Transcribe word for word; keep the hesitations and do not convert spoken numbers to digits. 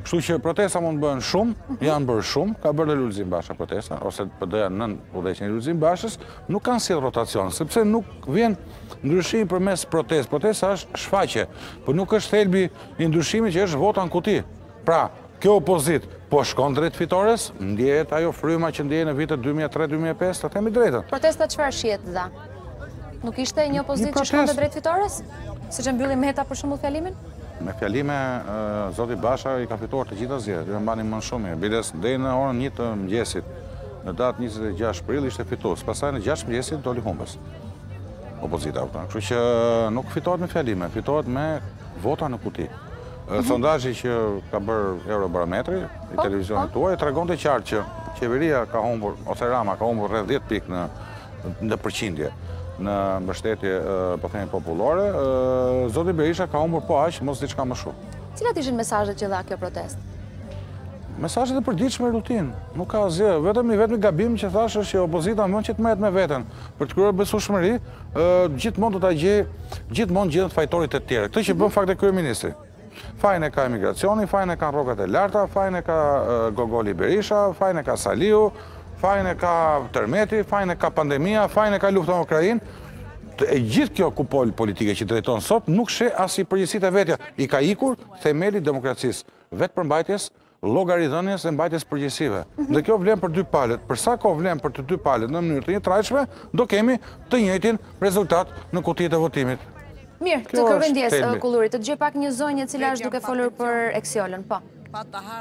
Kështu që protesta mund bëhen shumë, janë bërë shumë, ka bërë dhe Lulzim Basha protesta, ose P D-ja nën udhëheqjen e Lulzim Bashës, nuk kanë sjell rotacion, sepse nuk vjen ndryshimi përmes protestë. Protesta është shfaqje, por nuk është thelbi i ndryshimit që është vota në kuti. Pra, kjo opozit po shkon drejt fitores, ndjehet ajo fryma që ndjej në vitet dy mijë e tre dy mijë e pesë, ta themi drejtën. Protesta çfarë shihet dha? Nuk ishte një opozit që shkonte drejt fitores? Siç e mbylli Meta për shembull fjalimin? Me fjalime, zoti Basha i ka fituar të gjitha zgjedhjet, ju e mbani më shumë mirë. Biles deri në orën një të mëngjesit, në datë njëzet e gjashtë prill ishte fitues, pastaj në gjashtë mëngjesit doli humbës. Opozita u. Kështu që nuk fitohet me fjalime, fitohet me vota në kuti. Sondazhi që ka bërë Eurobarometri, i televizionit tuaj, tregonte qartë që qeveria ka humbur, ose Rama ka humbur rreth dhjetë pikë në në përqindje në mbështetje, po themi, popullore. Zoti Berisha ka humbur po aq, mos diçka më shumë. Cilat ishin mesazhet që dha kjo protestë? Mesazhet e përditshme rutinë, nuk ka asgjë, vetëm i vetmi gabim që thash është që opozita mund që të merret me veten për të kryer besueshmëri, gjithmonë do ta gjej, gjithmonë gjendet fajtorit e tjerë. Këtë që bën fakti kryeministri. Fajin e ka emigracioni, fajin e ka rrogat e larta, fajin e ka Gogoli Berisha, fajin e ka Saliu, fajin e ka tërmeti, fajin e ka pandemia, fajin e ka lufta në Ukrainë. E gjithë kjo kupol politike që drejton sot nuk sheh as i përgjegjësitë e vetja. I ka ikur themeli demokracisë, vetë përmbajtjes, llogaridhënies e mbajtjes përgjegjësive. Dhe kjo vlen për dy palët. Për sa kohë vlen për të dy palët në mënyrë të njëtrajtshme, do kemi të njëjtin rezultat në kutitë e votimit. Mirë, të kërkojmë ndjes kullurit, të dëgjoj pak një zonjë e cila është duke folur për Eksiolën, po.